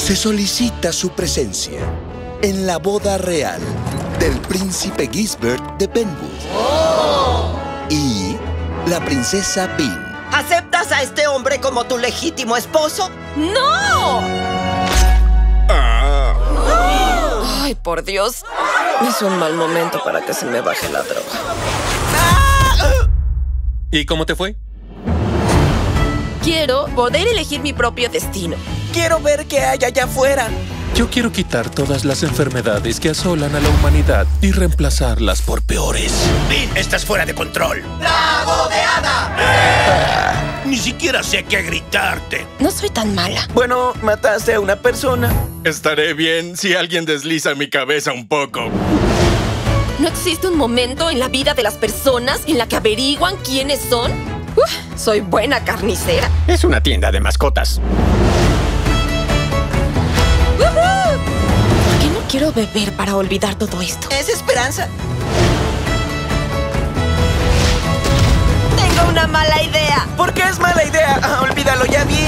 Se solicita su presencia en la boda real del príncipe Gisbert de Penwood y la princesa Bean. ¿Aceptas a este hombre como tu legítimo esposo? ¡No! Ay, por Dios. Es un mal momento para que se me baje la droga. ¿Y cómo te fue? Quiero poder elegir mi propio destino. Quiero ver qué hay allá afuera. Yo quiero quitar todas las enfermedades que asolan a la humanidad y reemplazarlas por peores. Bean, estás fuera de control. ¡La bodeada! Ni siquiera sé qué gritarte. No soy tan mala. Bueno, mataste a una persona. Estaré bien si alguien desliza mi cabeza un poco. ¿No existe un momento en la vida de las personas en la que averiguan quiénes son? Soy buena carnicera. Es una tienda de mascotas. ¿Por qué no quiero beber para olvidar todo esto? Es esperanza. Tengo una mala idea. ¿Por qué es mala idea? Olvídalo, ya vi.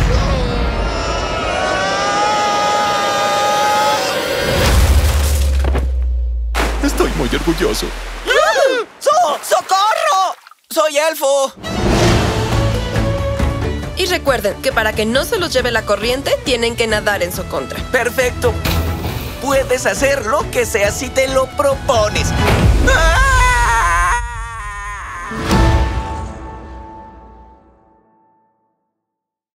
Estoy muy orgulloso. ¡Socorro! ¡Soy elfo! Y recuerden que para que no se los lleve la corriente, tienen que nadar en su contra. Perfecto. Puedes hacer lo que sea si te lo propones. ¡Ah!